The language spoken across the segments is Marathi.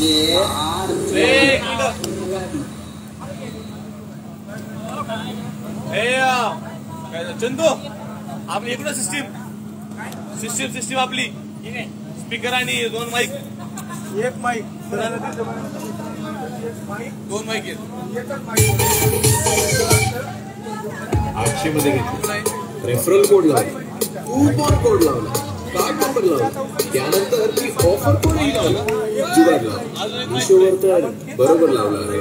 चंदू आपली इकडं सिस्टीम आपली स्पीकर आणि 2 माईक, 1 माईक, 2 माईक आहेत. 800 मध्ये घेतलं, रेफरल कोड लावला, कूपन कोड लावला, कार्ड नंबर लावला, त्यानंतर ती ऑफर कोडही लावला, जुगाड लावला. मिशोवर तर बरोबर लावला रे.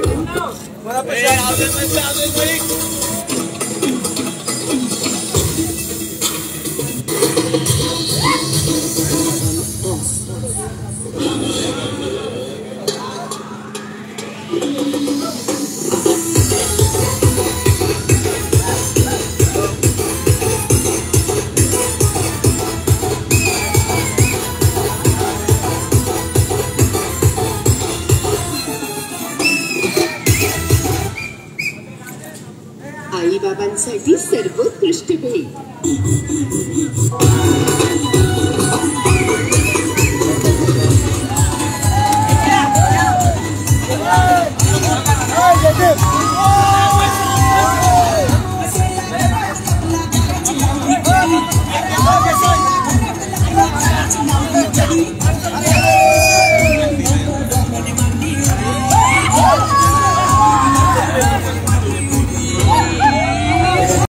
आई बाबांसाठी सर्वोत्कृष्ट भेट.